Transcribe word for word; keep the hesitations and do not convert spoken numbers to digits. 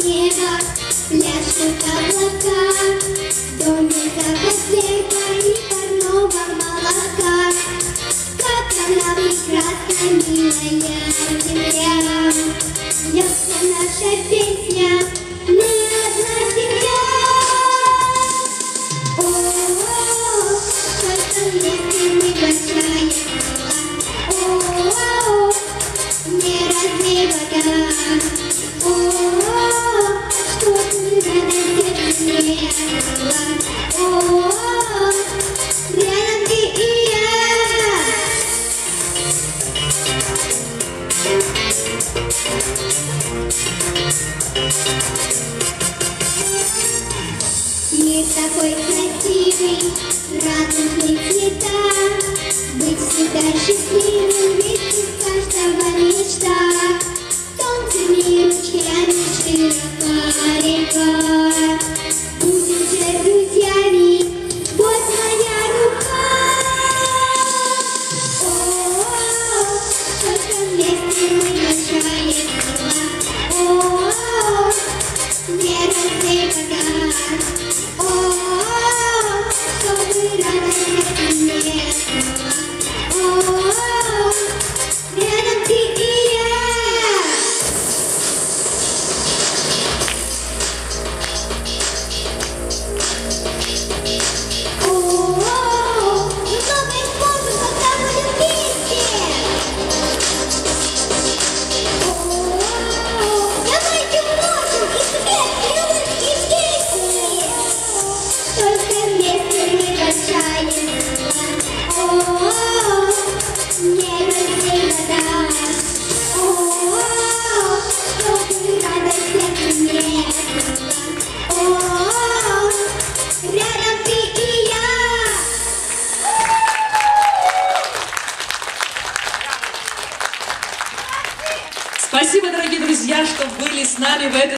неба пляшут облака, доме запах и парного молока. Как она прекрасна, милая земля, льется наша песня, мы одна семья. О-о-о, только вместе мы большая сила. О-о-о, не разлей вода. О-о-о, что ты радость мне открыла. О-о-о, рядом ты и я. Мир такой красивый, радостный цвета, быть всегда счастливым, ведь у каждого мечта. Солнцем ручьями широка река, будем же друзьями, вот моя рука. О-о-о, только вместе мы большая сила. О-о-о, не разлей вода. О-о-о, чтобы радость мне открыла. О-о-о, рядом ты и я. О-о-о, много исполнено, когда будем вместе. О-о-о, давайте умножим и свет, плюс и песни. Только вместе мы большая сила. О-о-о, не разлей вода. О-о-о, чтобы радость мне открыла. О-о-о, рядом ты и я. Спасибо, дорогие друзья, что были с нами в этой